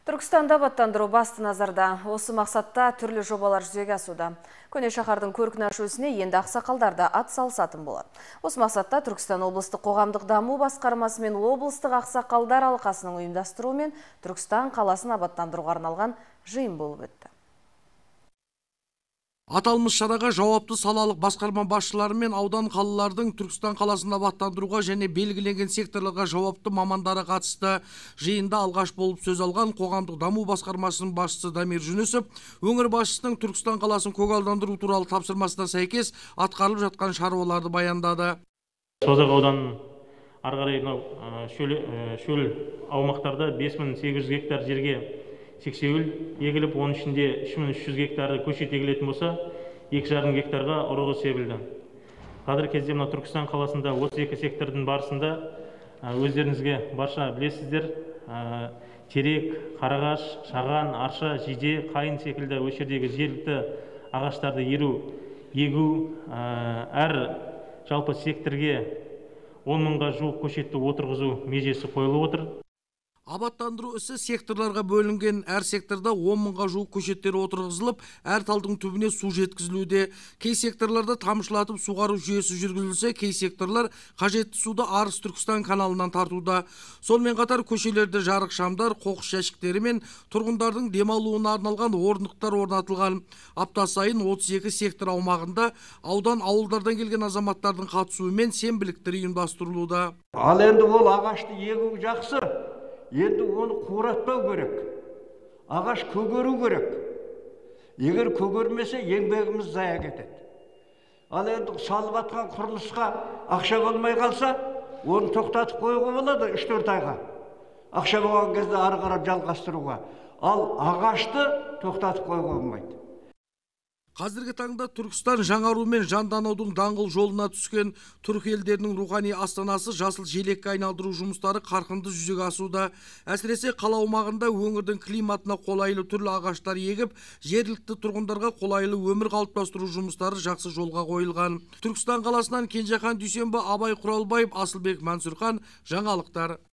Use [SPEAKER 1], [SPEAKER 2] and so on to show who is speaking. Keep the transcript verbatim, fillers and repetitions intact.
[SPEAKER 1] Түркістанда абаттандыру басты назарда. Осы мақсатта түрлі жобалар жүзеге асуда. Көне шаһардың көркін ашуысына енді ақсақалдарда ат салысатын болады. Осы мақсатта Түркістан облыстық қоғамдық даму басқармасы мен облыстық ақсақалдар алқасының ұйымдастыруымен Түркістан қаласын абаттандыруға арналған жиын болып өтті.
[SPEAKER 2] Аталмыш шараға жауапты салалық басқарма басшылары мен аудан қалалардың Түркістан қаласын абаттандыруға және белгіленген секторларға жауапты мамандары қатысты. Жиында алғаш болып сөз алған қоғамдық даму басқармасының басшысы Дамир Жүнісов, өңір басшысының Түркістан қаласын көгалдандыру туралы тапсырмасына сәйкес атқарылып жатқан шаруаларды баяндады.
[SPEAKER 3] Созақ ауданының ары қарай шөл аумақтарда бес мың сегіз жүз гектар жерге сексеуіл егіліп, оның ішінде үш мың үш жүз гектары көшет егілетін болса, екі жарым гектарға ұрығы себілді. Қазіргі кезде мына Түркістан қаласында отыз екі сектордың барысында өздеріңізге барша білесіздер, терек, қарағаш, шаған, арша, жиде, қайын секілді осы жердегі жергілікті ағаштарды еру, егу, әр жалпы секторге он мыңға жуық көшетті отырғызу межесі қойылып отыр.
[SPEAKER 2] Абаттандыру ісі секторларға бөлінген, әр секторда он мыңға жуық көшеттер отырғызылып, әр талдың түбіне су жеткізілуде. Кей секторларда тамшылатып суғару жүйесі жүргізілсе, кей секторлар қажетті суды Арыс Түркістан каналынан тартуда. Сонымен қатар көшелерде жарық шамдар, қоқыс жәшіктері мен тұрғындардың демалуына арналған орындықтар орнатылған. Апта сайын отыз екі сектор аумағында аудан ауылдардан келген азаматтардың қатысуымен сенбіліктер ұйымдастырылуда.
[SPEAKER 4] Ал енді ол ағашты егу жақсы. Енді оны қуратпау керек. Ағаш көгеру керек. Егер көгермесе, еңбегіміз зая кетеді. Ал енді салып атқан құрылысқа ақша болмай қалса, оны тоқтатып қоюға болады үш төрт айға. Ақша болған кезде ары қарап жалғастыруға. Ал ағашты тоқтатып қоюға болмайды.
[SPEAKER 2] Қазіргі таңда Түркістан жаңару мен жанданудың даңғыл жолына түскен. Түрік елдерінің рухани астанасы жасыл желекке айналдыру жұмыстары қарқынды жүзеге асуда. Әсіресе қала аумағында өңірдің климатына қолайлы түрлі ағаштар егіп, жергілікті тұрғындарға қолайлы өмір қалыптастыру жұмыстары жақсы жолға қойылған. Түркістан қаласынан Кенжехан Дүйсенбі, Абай Құралбаев, Асылбек Мансұрхан, жаңалықтар.